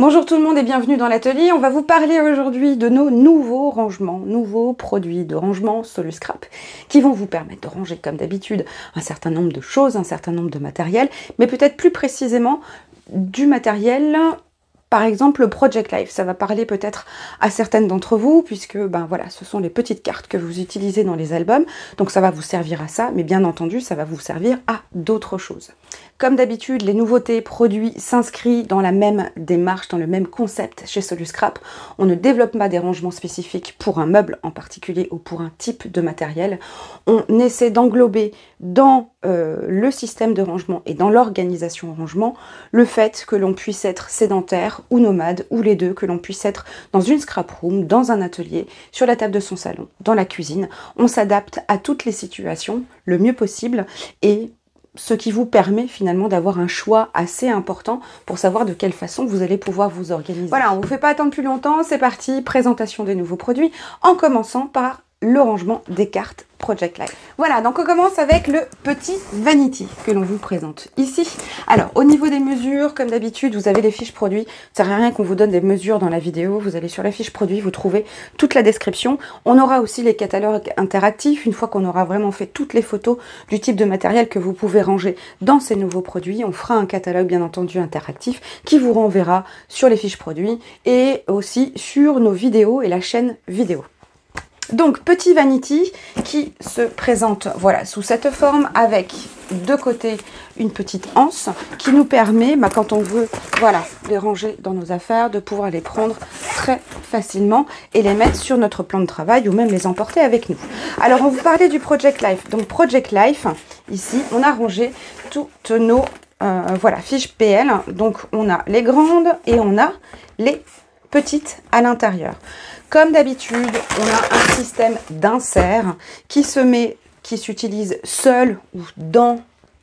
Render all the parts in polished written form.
Bonjour tout le monde et bienvenue dans l'atelier. On va vous parler aujourd'hui de nos nouveaux rangements, nouveaux produits de rangement Soluscrap qui vont vous permettre de ranger comme d'habitude un certain nombre de choses, un certain nombre de matériel, mais peut-être plus précisément du matériel. Par exemple, le Project Life, ça va parler peut-être à certaines d'entre vous, puisque voilà, ce sont les petites cartes que vous utilisez dans les albums, donc ça va vous servir à ça, mais bien entendu, ça va vous servir à d'autres choses. Comme d'habitude, les nouveautés produits s'inscrivent dans la même démarche, dans le même concept chez Soluscrap. On ne développe pas des rangements spécifiques pour un meuble en particulier ou pour un type de matériel. On essaie d'englober dans le système de rangement et dans l'organisation rangement le fait que l'on puisse être sédentaire ou nomade, ou les deux, que l'on puisse être dans une scrap room, dans un atelier, sur la table de son salon, dans la cuisine. On s'adapte à toutes les situations le mieux possible et ce qui vous permet finalement d'avoir un choix assez important pour savoir de quelle façon vous allez pouvoir vous organiser. Voilà, on ne vous fait pas attendre plus longtemps, c'est parti, présentation des nouveaux produits, en commençant par le rangement des cartes Project Life. Voilà, donc on commence avec le petit vanity que l'on vous présente ici. Alors, au niveau des mesures, comme d'habitude, vous avez les fiches produits. Ça ne sert à rien qu'on vous donne des mesures dans la vidéo. Vous allez sur la fiche produit, vous trouvez toute la description. On aura aussi les catalogues interactifs. Une fois qu'on aura vraiment fait toutes les photos du type de matériel que vous pouvez ranger dans ces nouveaux produits, on fera un catalogue bien entendu interactif qui vous renverra sur les fiches produits et aussi sur nos vidéos et la chaîne vidéo. Donc, petit vanity qui se présente voilà, sous cette forme avec de côté une petite anse qui nous permet, quand on veut voilà, les ranger dans nos affaires, de pouvoir les prendre très facilement et les mettre sur notre plan de travail ou même les emporter avec nous. Alors, on vous parlait du Project Life. Donc, Project Life, ici, on a rangé toutes nos voilà, fiches PL. Donc, on a les grandes et on a les petites à l'intérieur. Comme d'habitude, on a un système d'insert qui s'utilise seul ou dans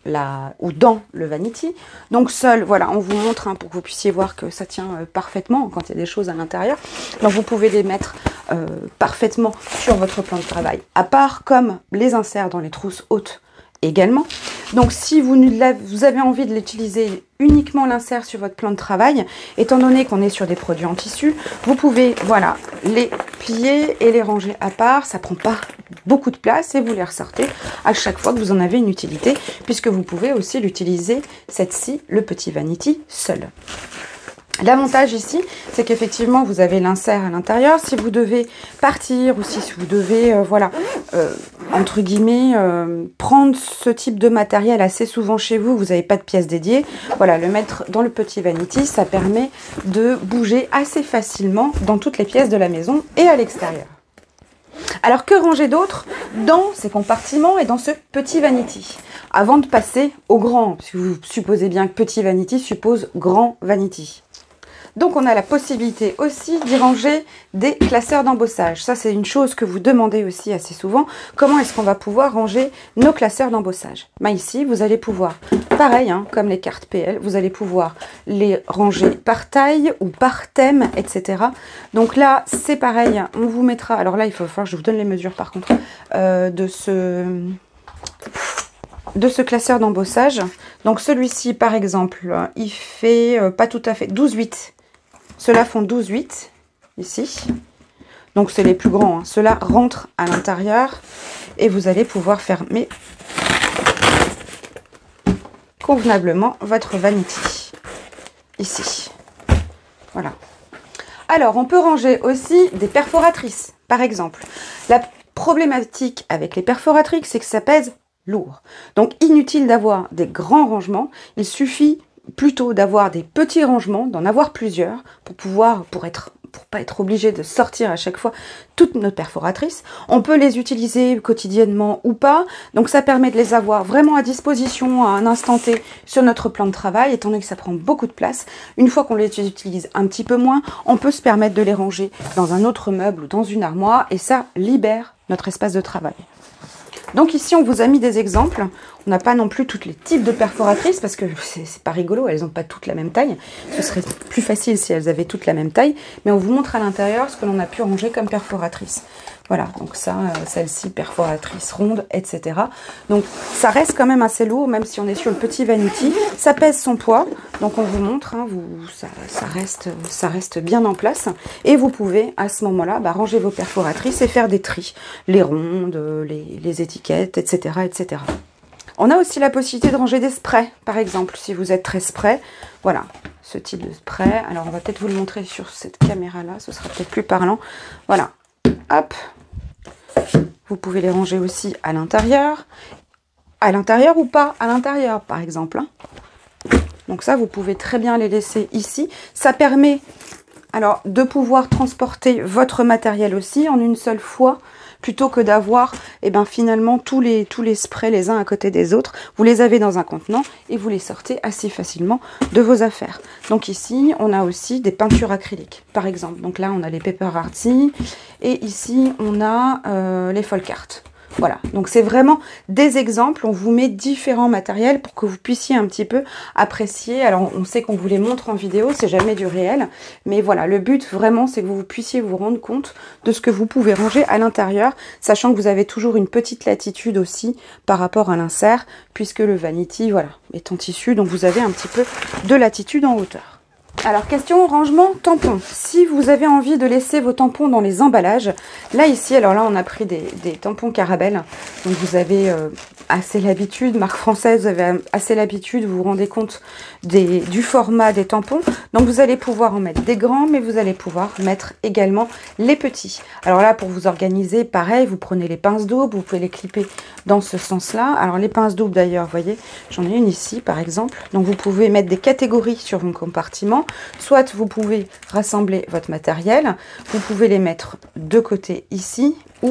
le vanity. Donc seul, voilà, on vous montre pour que vous puissiez voir que ça tient parfaitement quand il y a des choses à l'intérieur. Donc vous pouvez les mettre parfaitement sur votre plan de travail. À part comme les inserts dans les trousses hautes également. Donc si vous avez envie de l'utiliser uniquement l'insert sur votre plan de travail, étant donné qu'on est sur des produits en tissu, vous pouvez voilà les plier et les ranger à part. Ça prend pas beaucoup de place et vous les ressortez à chaque fois que vous en avez une utilité, puisque vous pouvez aussi l'utiliser, cette-ci, le petit vanity seul. L'avantage ici, c'est qu'effectivement, vous avez l'insert à l'intérieur. Si vous devez partir ou si vous devez, entre guillemets, prendre ce type de matériel assez souvent chez vous, vous n'avez pas de pièce dédiée, voilà, le mettre dans le petit vanity, ça permet de bouger assez facilement dans toutes les pièces de la maison et à l'extérieur. Alors, que ranger d'autre dans ces compartiments et dans ce petit vanity? Avant de passer au grand, parce que vous supposez bien que petit vanity suppose grand vanity. Donc, on a la possibilité aussi d'y ranger des classeurs d'embossage. Ça, c'est une chose que vous demandez aussi assez souvent. Comment est-ce qu'on va pouvoir ranger nos classeurs d'embossage? Ici, vous allez pouvoir, pareil, comme les cartes PL, vous allez pouvoir les ranger par taille ou par thème, etc. Donc là, c'est pareil, on vous mettra... Alors là, il va falloir que je vous donne les mesures, par contre, de ce classeur d'embossage. Donc celui-ci, par exemple, il fait pas tout à fait 12,8. Ceux-là font 12,8 ici. Donc c'est les plus grands. Ceux-là rentrent à l'intérieur et vous allez pouvoir fermer convenablement votre vanity ici. Voilà. Alors, on peut ranger aussi des perforatrices, par exemple. La problématique avec les perforatrices, c'est que ça pèse lourd. Donc, inutile d'avoir des grands rangements. Il suffit plutôt d'avoir des petits rangements, d'en avoir plusieurs, pour pas être obligé de sortir à chaque fois toutes nos perforatrices. On peut les utiliser quotidiennement ou pas, donc ça permet de les avoir vraiment à disposition à un instant T sur notre plan de travail, étant donné que ça prend beaucoup de place. Une fois qu'on les utilise un petit peu moins, on peut se permettre de les ranger dans un autre meuble ou dans une armoire, et ça libère notre espace de travail. Donc ici, on vous a mis des exemples. On n'a pas non plus tous les types de perforatrices parce que c'est pas rigolo, elles n'ont pas toutes la même taille. Ce serait plus facile si elles avaient toutes la même taille, mais on vous montre à l'intérieur ce que l'on a pu ranger comme perforatrice. Voilà, donc ça, celle-ci, perforatrice ronde, etc. Donc ça reste quand même assez lourd, même si on est sur le petit vanity. Ça pèse son poids, donc on vous montre, hein, ça reste bien en place. Et vous pouvez à ce moment-là ranger vos perforatrices et faire des tris. Les rondes, les étiquettes, etc., etc. On a aussi la possibilité de ranger des sprays, par exemple, si vous êtes très spray. Voilà, ce type de spray. Alors on va peut-être vous le montrer sur cette caméra-là, ce sera peut-être plus parlant. Voilà, hop. Vous pouvez les ranger aussi à l'intérieur ou pas à l'intérieur, par exemple. Donc ça, vous pouvez très bien les laisser ici. Ça permet alors de pouvoir transporter votre matériel aussi en une seule fois, plutôt que d'avoir finalement tous les sprays les uns à côté des autres. Vous les avez dans un contenant et vous les sortez assez facilement de vos affaires. Donc ici, on a aussi des peintures acryliques, par exemple. Donc là, on a les Paper Arty et ici, on a les Folk Art. Voilà, donc c'est vraiment des exemples, on vous met différents matériels pour que vous puissiez un petit peu apprécier. Alors on sait qu'on vous les montre en vidéo, c'est jamais du réel, mais voilà, le but vraiment c'est que vous puissiez vous rendre compte de ce que vous pouvez ranger à l'intérieur, sachant que vous avez toujours une petite latitude aussi par rapport à l'insert, puisque le vanity, voilà, est en tissu, donc vous avez un petit peu de latitude en hauteur. Alors, question rangement tampons. Si vous avez envie de laisser vos tampons dans les emballages, là ici, alors là on a pris des tampons Carabelle, donc vous avez assez l'habitude, marque française, vous avez assez l'habitude, vous vous rendez compte du format des tampons. Donc vous allez pouvoir en mettre des grands, mais vous allez pouvoir mettre également les petits. Alors là, pour vous organiser, pareil, vous prenez les pinces doubles, vous pouvez les clipper dans ce sens-là. Alors les pinces doubles d'ailleurs, vous voyez, j'en ai une ici par exemple. Donc vous pouvez mettre des catégories sur vos compartiments. Soit vous pouvez rassembler votre matériel, vous pouvez les mettre de côté ici ou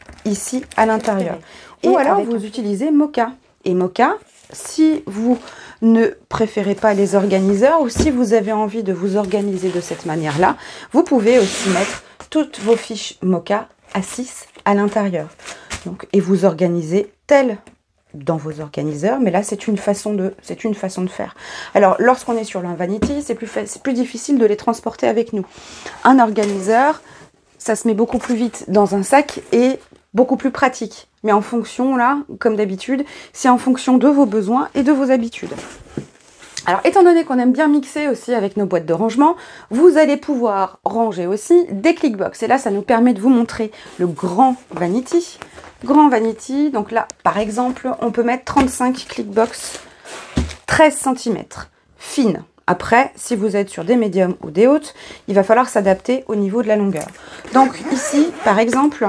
ici à l'intérieur. Ou alors vous utilisez Moka. Et Moka, si vous ne préférez pas les organiseurs ou si vous avez envie de vous organiser de cette manière-là, vous pouvez aussi mettre toutes vos fiches Moka à 6 à l'intérieur. Donc, et vous organisez tel dans vos organiseurs, mais là c'est une façon de faire. Alors lorsqu'on est sur l'Invanity, c'est plus difficile de les transporter avec nous. Un organiseur, ça se met beaucoup plus vite dans un sac et beaucoup plus pratique. Mais en fonction, là, comme d'habitude, c'est en fonction de vos besoins et de vos habitudes. Alors, étant donné qu'on aime bien mixer aussi avec nos boîtes de rangement, vous allez pouvoir ranger aussi des clickbox. Et là, ça nous permet de vous montrer le grand vanity. Grand vanity, donc là, par exemple, on peut mettre 35 clickbox 13 cm, fines. Après, si vous êtes sur des médiums ou des hautes, il va falloir s'adapter au niveau de la longueur. Donc ici, par exemple,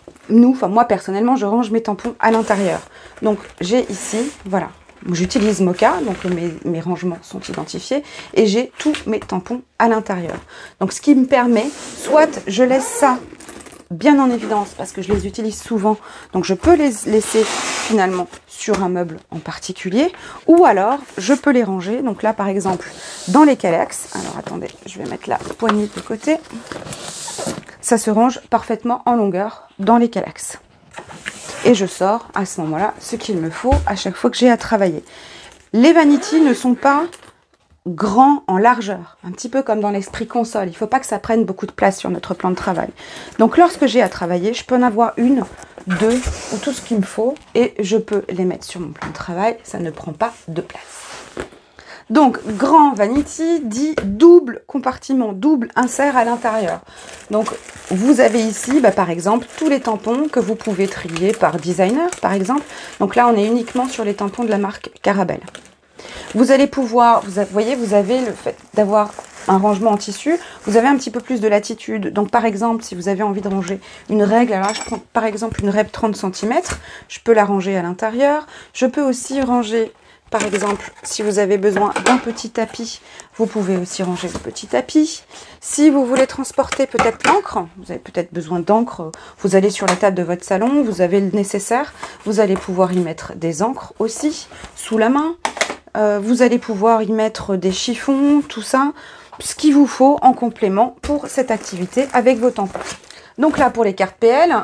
moi personnellement, je range mes tampons à l'intérieur. Donc j'ai ici, voilà, j'utilise Moka, donc mes rangements sont identifiés, et j'ai tous mes tampons à l'intérieur. Donc ce qui me permet, soit je laisse ça bien en évidence parce que je les utilise souvent, donc je peux les laisser finalement sur un meuble en particulier, ou alors je peux les ranger, donc là par exemple dans les Kallax. Alors attendez, je vais mettre la poignée de côté, ça se range parfaitement en longueur dans les Kallax et je sors à ce moment là ce qu'il me faut à chaque fois que j'ai à travailler. Les vanity ne sont pas grand en largeur, un petit peu comme dans l'esprit console. Il ne faut pas que ça prenne beaucoup de place sur notre plan de travail. Donc lorsque j'ai à travailler, je peux en avoir une, deux ou tout ce qu'il me faut et je peux les mettre sur mon plan de travail. Ça ne prend pas de place. Donc grand vanity dit double compartiment, double insert à l'intérieur. Donc vous avez ici par exemple tous les tampons que vous pouvez trier par designer par exemple. Donc là on est uniquement sur les tampons de la marque Carabelle. Vous allez pouvoir, vous voyez, vous avez le fait d'avoir un rangement en tissu, vous avez un petit peu plus de latitude. Donc par exemple, si vous avez envie de ranger une règle, alors là je prends par exemple une règle 30 cm, je peux la ranger à l'intérieur. Je peux aussi ranger, par exemple, si vous avez besoin d'un petit tapis, vous pouvez aussi ranger le petit tapis. Si vous voulez transporter peut-être l'encre, vous avez peut-être besoin d'encre, vous allez sur la table de votre salon, vous avez le nécessaire, vous allez pouvoir y mettre des encres aussi, sous la main. Vous allez pouvoir y mettre des chiffons, tout ça, ce qu'il vous faut en complément pour cette activité avec vos tampons. Donc là, pour les cartes PL,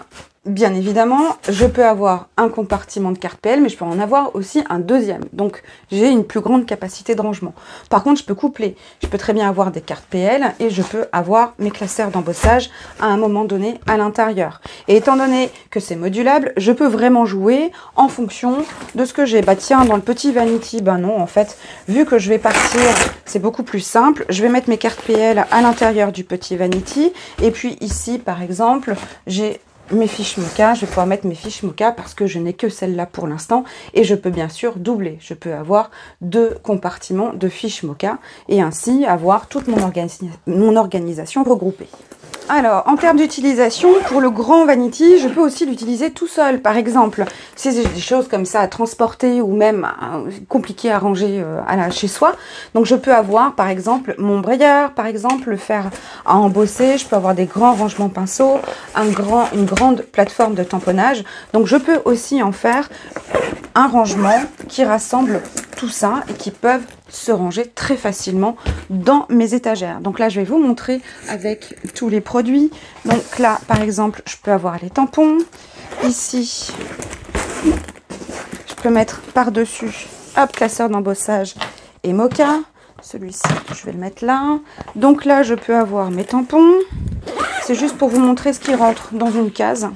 Bien évidemment, je peux avoir un compartiment de carte PL, mais je peux en avoir aussi un deuxième. Donc, j'ai une plus grande capacité de rangement. Par contre, je peux coupler. Je peux très bien avoir des cartes PL et je peux avoir mes classeurs d'embossage à un moment donné à l'intérieur. Et étant donné que c'est modulable, je peux vraiment jouer en fonction de ce que j'ai. Bah tiens, dans le petit Vanity, ben non, en fait, vu que je vais partir, c'est beaucoup plus simple. Je vais mettre mes cartes PL à l'intérieur du petit Vanity. Et puis ici, par exemple, j'ai mes fiches Moka, je vais pouvoir mettre mes fiches Moka parce que je n'ai que celle-là pour l'instant et je peux bien sûr doubler. Je peux avoir 2 compartiments de fiches Moka et ainsi avoir toute mon organisation regroupée. Alors, en termes d'utilisation, pour le grand Vanity, je peux aussi l'utiliser tout seul. Par exemple, si j'ai des choses comme ça à transporter ou même compliquées à ranger chez soi. Donc, je peux avoir, par exemple, mon brayeur, par exemple, le faire à embosser. Je peux avoir des grands rangements pinceaux, une grande plateforme de tamponnage. Donc, je peux aussi en faire un rangement qui rassemble tout ça et qui peuvent se ranger très facilement dans mes étagères. Donc là, je vais vous montrer avec tous les produits. Donc là, par exemple, je peux avoir les tampons. Ici, je peux mettre par-dessus, hop, classeur d'embossage et Moka. Celui-ci, je vais le mettre là. Donc là, je peux avoir mes tampons. C'est juste pour vous montrer ce qui rentre dans une case.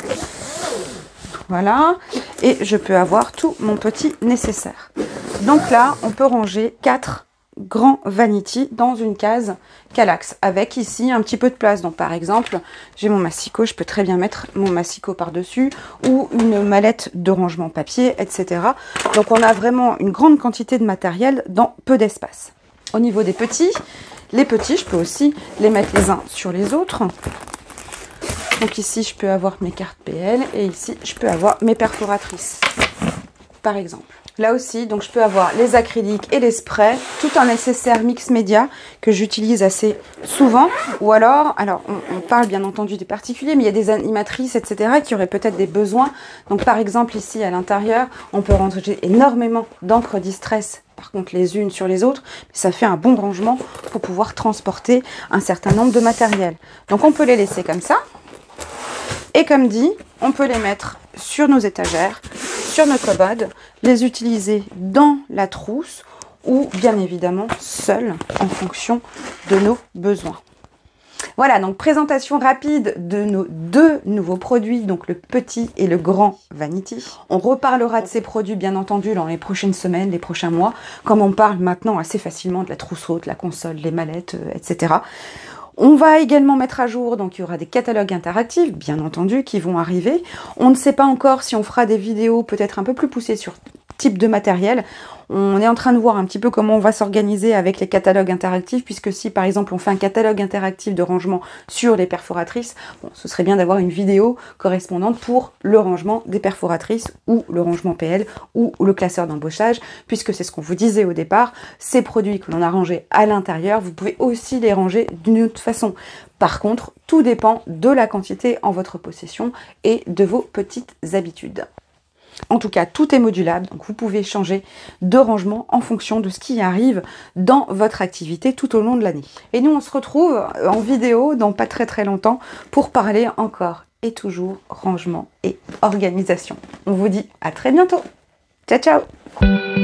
Voilà. Et je peux avoir tout mon petit nécessaire. Donc là, on peut ranger 4 grands Vanity dans une case Kallax, avec ici un petit peu de place. Donc par exemple, j'ai mon massicot, je peux très bien mettre mon massicot par-dessus, ou une mallette de rangement papier, etc. Donc on a vraiment une grande quantité de matériel dans peu d'espace. Au niveau des petits, les petits, je peux aussi les mettre les uns sur les autres. Donc ici, je peux avoir mes cartes PL et ici, je peux avoir mes perforatrices, par exemple. Là aussi, donc je peux avoir les acryliques et les sprays, tout un nécessaire mix média que j'utilise assez souvent. Ou alors on parle bien entendu des particuliers, mais il y a des animatrices, etc. qui auraient peut-être des besoins. Donc par exemple ici à l'intérieur, on peut ranger énormément d'encre distress, par contre les unes sur les autres, mais ça fait un bon rangement pour pouvoir transporter un certain nombre de matériel. Donc on peut les laisser comme ça. Et comme dit, on peut les mettre sur nos étagères, sur nos commodes, les utiliser dans la trousse ou bien évidemment seuls en fonction de nos besoins. Voilà, donc présentation rapide de nos 2 nouveaux produits, donc le petit et le grand Vanity. On reparlera de ces produits bien entendu dans les prochaines semaines, les prochains mois, comme on parle maintenant assez facilement de la trousse haute, la console, les mallettes, etc. On va également mettre à jour, donc il y aura des catalogues interactifs, bien entendu, qui vont arriver. On ne sait pas encore si on fera des vidéos peut-être un peu plus poussées sur type de matériel. On est en train de voir un petit peu comment on va s'organiser avec les catalogues interactifs, puisque si par exemple on fait un catalogue interactif de rangement sur les perforatrices, bon, ce serait bien d'avoir une vidéo correspondante pour le rangement des perforatrices ou le rangement PL ou le classeur d'embauchage, puisque c'est ce qu'on vous disait au départ, ces produits que l'on a rangés à l'intérieur, vous pouvez aussi les ranger d'une autre façon. Par contre, tout dépend de la quantité en votre possession et de vos petites habitudes. En tout cas, tout est modulable, donc vous pouvez changer de rangement en fonction de ce qui arrive dans votre activité tout au long de l'année. Et nous, on se retrouve en vidéo dans pas très longtemps pour parler encore et toujours rangement et organisation. On vous dit à très bientôt. Ciao, ciao!